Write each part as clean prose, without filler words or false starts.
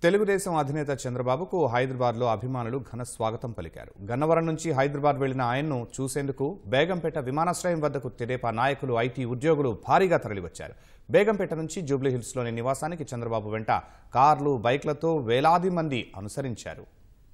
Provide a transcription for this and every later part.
తెలుగుదేశం అధినేత చంద్రబాబుకు హైదరాబాద్లో అభిమానులు ఘన స్వాగతం పలికారు. గన్నవరం నుంచి హైదరాబాద్ వెళ్లిన ఆయన్ను చూసేందుకు బేగంపేట విమానాశ్రయం వద్దకు తెదేపా నాయకులు, ఐటీ ఉద్యోగులు భారీగా తరలివచ్చారు. బేగంపేట నుంచి జూబ్లీహిల్స్లోని నివాసానికి చంద్రబాబు వెంట కార్లు, బైక్లతో వేలాది మంది అనుసరించారు.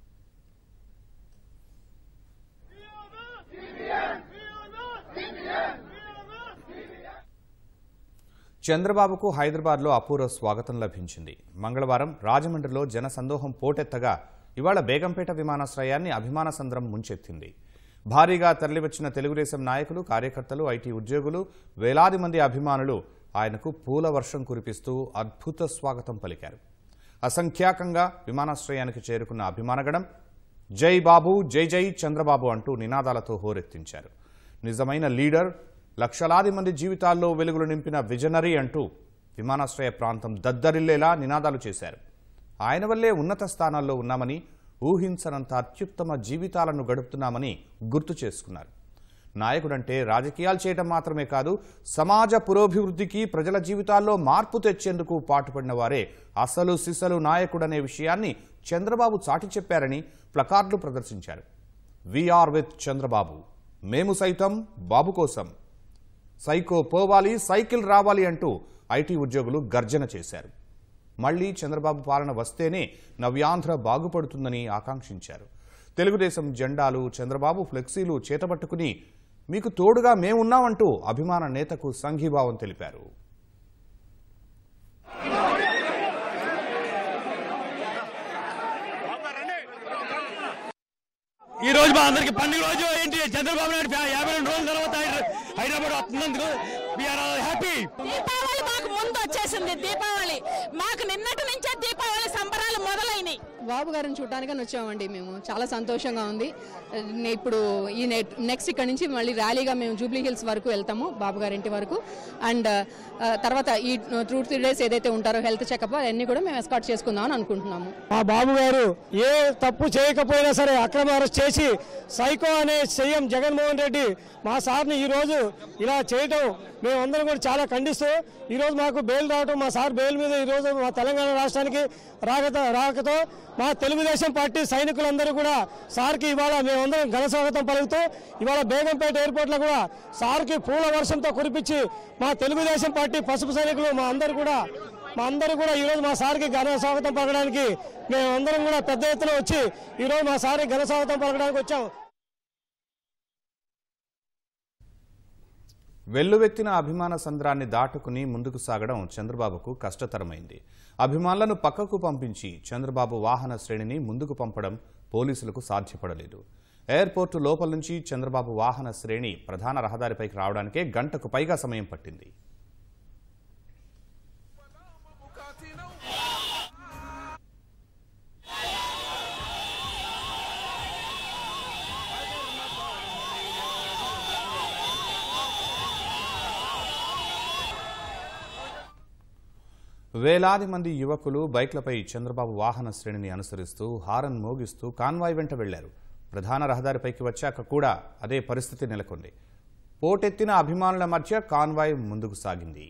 చంద్రబాబుకు హైదరాబాద్లో అపూర్వ స్వాగతం లభించింది. మంగళవారం రాజమండ్రిలో జనసందోహం పోటెత్తగా ఇవాళ బేగంపేట విమానాశ్రయాన్ని అభిమాన సంద్రం ముంచెత్తింది. భారీగా తరలివచ్చిన తెలుగుదేశం నాయకులు, కార్యకర్తలు, ఐటీ ఉద్యోగులు, వేలాది మంది అభిమానులు ఆయనకు పూల వర్షం కురిపిస్తూ అద్భుత స్వాగతం పలికారు. అసంఖ్యాకంగా విమానాశ్రయానికి చేరుకున్న అభిమానగణం జై బాబు, జై జై చంద్రబాబు అంటూ నినాదాలతో హోరెత్తించారు. నిజమైన లీడర్, లక్షలాది మంది జీవితాల్లో వెలుగులు నింపిన విజనరీ అంటూ విమానాశ్రయ ప్రాంతం దద్దరిల్లేలా నినాదాలు చేశారు. ఆయన వల్లే ఉన్నత స్థానాల్లో ఉన్నామని, ఊహించనంత అత్యుత్తమ జీవితాలను గడుపుతున్నామని గుర్తు చేసుకున్నారు. నాయకుడంటే రాజకీయాలు చేయడం మాత్రమే కాదు, సమాజ పురోభివృద్ధికి, ప్రజల జీవితాల్లో మార్పు తెచ్చేందుకు పాటుపడిన వారే అసలు సిసలు నాయకుడనే విషయాన్ని చంద్రబాబు చాటి చెప్పారని ప్లకార్డులు ప్రదర్శించారు. వీఆర్ విత్ చంద్రబాబు, మేము సైతం బాబు కోసం, సైకో పోవాలి, సైకిల్ రావాలి అంటూ ఐటీ ఉద్యోగులు గర్జన చేశారు. మళ్లీ చంద్రబాబు పాలన వస్తేనే నవ్యాంధ్ర బాగుపడుతుందని ఆకాంక్షించారు. తెలుగుదేశం జెండాలు, చంద్రబాబు ఫ్లెక్సీలు చేతబట్టుకుని మీకు తోడుగా మేమున్నామంటూ అభిమాన నేతకు సంఘీభావం తెలిపారు. ఈ రోజు మా అందరికి పండుగ రోజు ఏంటి, చంద్రబాబు నాయుడు 52 రోజుల తర్వాత హైదరాబాద్ వస్తున్నందుకు హ్యాపీ. దీపావళి మాకు ముందు వచ్చేసింది. దీపావళి మాకు నిన్నటి నుంచే దీపావళి సంబరాలు మొదలైనవి. బాబు గారిని చూడటానికని వచ్చామండి. మేము చాలా సంతోషంగా ఉంది. ఇప్పుడు ఈ నెక్స్ట్ ఇక్కడ నుంచి మళ్ళీ ర్యాలీగా మేము జూబ్లీ హిల్స్ వరకు వెళ్తాము, బాబు గారి ఇంటి వరకు. అండ్ తర్వాత ఈ 2-3 డేస్ ఏదైతే ఉంటారో హెల్త్ చెకప్ అవన్నీ కూడా మేము ఎస్కార్ట్ చేసుకుందామని అనుకుంటున్నాము. మా బాబు గారు ఏ తప్పు చేయకపోయినా సరే అక్రమ అరెస్ట్ చేసి సైకో అనే సీఎం జగన్మోహన్ రెడ్డి మా సార్ని ఈరోజు ఇలా చేయటం మేమందరం కూడా చాలా ఖండిస్తూ, ఈరోజు మాకు బెయిల్ రావటం, మా సార్ బెయిల్ మీద ఈరోజు మా తెలంగాణ రాష్ట్రానికి రాకతో మా తెలుగుదేశం పార్టీ సైనికులందరూ కూడా సార్కి ఇవాళ మేమందరం ఘన స్వాగతం పలుకుతూ ఇవాళ బేగంపేట ఎయిర్పోర్ట్లో కూడా సార్కి పూల వర్షంతో కురిపించి మా తెలుగుదేశం పార్టీ పసుపు సైనికులు మా అందరూ కూడా ఈరోజు మా సార్కి ఘన స్వాగతం పలకడానికి మేమందరం కూడా పెద్ద ఎత్తున వచ్చి ఈరోజు మా సార్కి ఘన స్వాగతం పలకడానికి వచ్చాం. వెల్లువెత్తిన అభిమాన సంద్రాన్ని దాటుకుని ముందుకు సాగడం చంద్రబాబుకు కష్టతరమైంది. అభిమానులను పక్కకు పంపించి చంద్రబాబు వాహన శ్రేణిని ముందుకు పంపడం పోలీసులకు సాధ్యపడలేదు. ఎయిర్పోర్టు లోపల నుంచి చంద్రబాబు వాహన శ్రేణి ప్రధాన రహదారిపైకి రావడానికే గంటకు పైగా సమయం పట్టింది. వేలాది మంది యువకులు బైక్లపై చంద్రబాబు వాహన శ్రేణిని అనుసరిస్తూ హారన్ మోగిస్తూ కాన్వాయ్ వెంట వెళ్లారు. ప్రధాన రహదారిపైకి వచ్చాక కూడా అదే పరిస్థితి నెలకొంది. పోటెత్తిన అభిమానుల మధ్య కాన్వాయ్ ముందుకు సాగింది.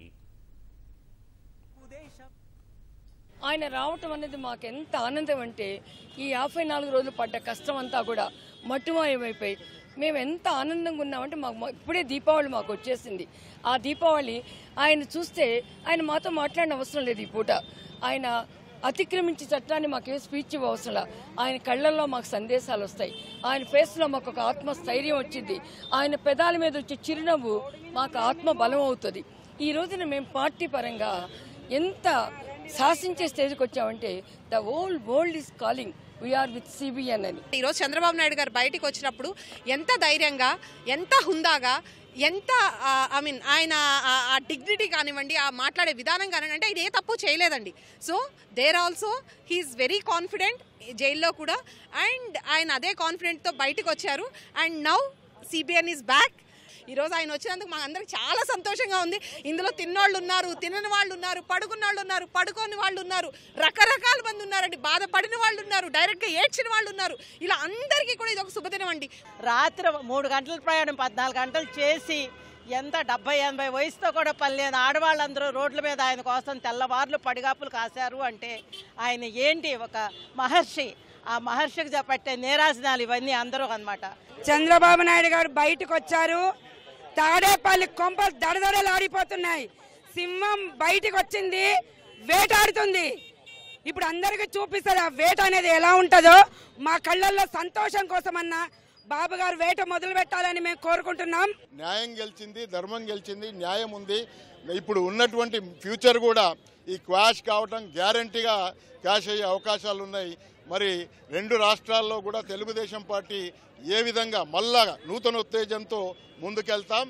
ఆయన రావటం అనేది మాకు ఎంత ఆనందం అంటే, ఈ 54 రోజులు పడ్డ కష్టం అంతా కూడా మట్టుమాయమైపోయి మేము ఎంత ఆనందంగా ఉన్నామంటే, మాకు ఇప్పుడే దీపావళి మాకు వచ్చేసింది. ఆ దీపావళి ఆయన చూస్తే ఆయన మాతో మాట్లాడిన అవసరం లేదు. ఈ పూట ఆయన అతిక్రమించి చట్టాన్ని మాకేం స్పీచ్ అవసరం. ఆయన కళ్ళల్లో మాకు సందేశాలు వస్తాయి. ఆయన ఫేస్లో మాకు ఒక ఆత్మస్థైర్యం వచ్చింది. ఆయన పెదాల మీద వచ్చే చిరునవ్వు మాకు ఆత్మ బలం అవుతుంది. ఈ రోజున మేము పార్టీ పరంగా ఎంత శాసించే స్టేజ్కి వచ్చామంటే, the whole world is calling we are with CBN అని. ఈరోజు చంద్రబాబు నాయుడు గారు బయటకు వచ్చినప్పుడు ఎంత ధైర్యంగా, ఎంత హుందాగా, ఎంత ఆయన ఆ డిగ్నిటీ కానివ్వండి, ఆ మాట్లాడే విధానం కానివ్వండి, అంటే ఆయన ఏ తప్పు చేయలేదండి. So there also he is very confident జైల్లో కూడా. అండ్ ఆయన అదే కాన్ఫిడెంట్తో బయటకు వచ్చారు. And now CBN is back. ఈరోజు ఆయన వచ్చినందుకు మా అందరికి చాలా సంతోషంగా ఉంది. ఇందులో తిన్నోళ్ళు ఉన్నారు, తినని వాళ్ళు ఉన్నారు, పడుకున్న వాళ్ళు ఉన్నారు, పడుకోని వాళ్ళు ఉన్నారు, రకరకాల మంది ఉన్నారండి. బాధపడిన వాళ్ళు ఉన్నారు, డైరెక్ట్గా ఏడ్చిన వాళ్ళు ఉన్నారు. ఇలా అందరికీ కూడా ఇది ఒక శుభదినం అండి. రాత్రి 3 గంటల ప్రయాణం 14 గంటలు చేసి ఎంత 70-80 వయసుతో కూడా పని లేదు. ఆడవాళ్ళందరూ రోడ్ల మీద ఆయన కోసం తెల్లవార్లు పడిగాపులు కాశారు అంటే ఆయన ఏంటి ఒక మహర్షి. ఆ మహర్షికి చెప్పట్టే నీరాజనాలు ఇవన్నీ అందరూ అన్నమాట. చంద్రబాబు నాయుడు గారు బయటకు వచ్చారు. తాడేపల్లి కొంపలు దడదడలాడిపోతున్నాయి. సింహం బయటకు వచ్చింది, వేటాడుతుంది. ఇప్పుడు అందరికీ చూపిస్తారు ఆ వేట అనేది ఎలా ఉంటుందో. మా కళ్ళల్లో సంతోషం కోసమన్నా బాబు గారు వేట మొదలు పెట్టాలని మేము కోరుకుంటున్నాం. న్యాయం గెలిచింది, ధర్మం గెలిచింది, న్యాయం ఉంది. ఇప్పుడు ఉన్నటువంటి ఫ్యూచర్ కూడా ఈ క్వాష్ కావటం గ్యారంటీగా క్యాష్ అయ్యే అవకాశాలు ఉన్నాయి. మరి 2 రాష్ట్రాల్లో కూడా తెలుగుదేశం పార్టీ ఏ విధంగా మళ్ళా నూతన ఉత్తేజంతో ముందుకెళ్తాం.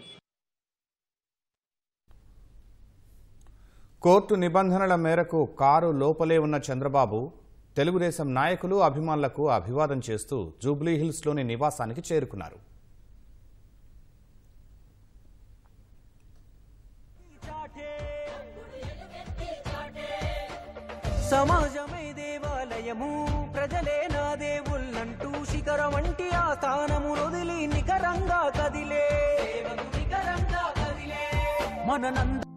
కోర్టు నిబంధనల మేరకు కారు లోపలే ఉన్న చంద్రబాబు తెలుగుదేశం నాయకులు అభిమానులకు అభివాదం చేస్తూ జూబ్లీహిల్స్లోని నివాసానికి చేరుకున్నారు. సమాజమే దేవాలయము, ప్రజలే నా దేవుళ్ళంటూ శిఖరం వంటి ఆ స్థానము వదిలి నికరంగా కదిలే మన